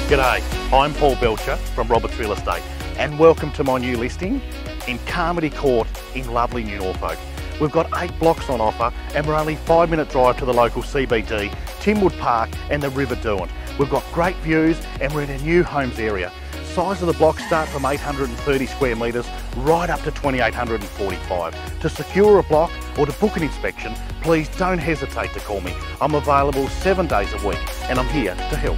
G'day, I'm Paul Belcher from Roberts Real Estate and welcome to my new listing in Carmody Court in lovely New Norfolk. We've got 8 blocks on offer and we're only 5-minute drive to the local CBD, Timwood Park and the River Derwent. We've got great views and we're in a new homes area. Size of the blocks start from 830 square metres right up to 2,845. To secure a block or to book an inspection, please don't hesitate to call me. I'm available 7 days a week and I'm here to help.